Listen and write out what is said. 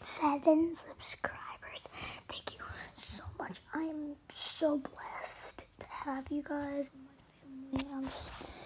7 subscribers. Thank you so much. I'm so blessed to have you guys in my family. I'm just